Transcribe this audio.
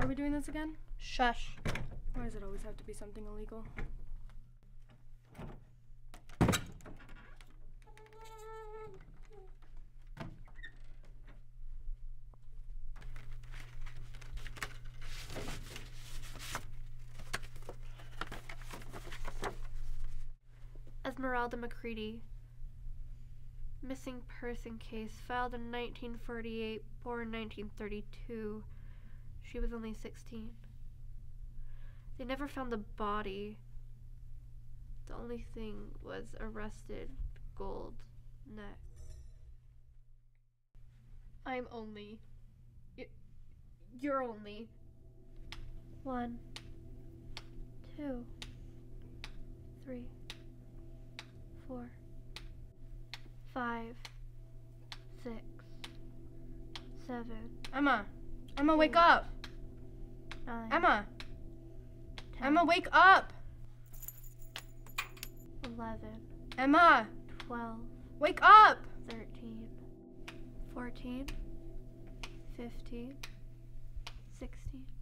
are we doing this again? Shush. Why does it always have to be something illegal? Esmeralda McCready. Missing person case filed in 1948, born 1932. She was only 16. They never found the body. The only thing was arrested gold neck. I'm only. You're only. 1, 2, 3, 4, 5, 6, 7. Emma, wake up. 9. Emma, 10, Emma, wake up. 11, Emma, 12, wake up. 13, 14, 15, 16.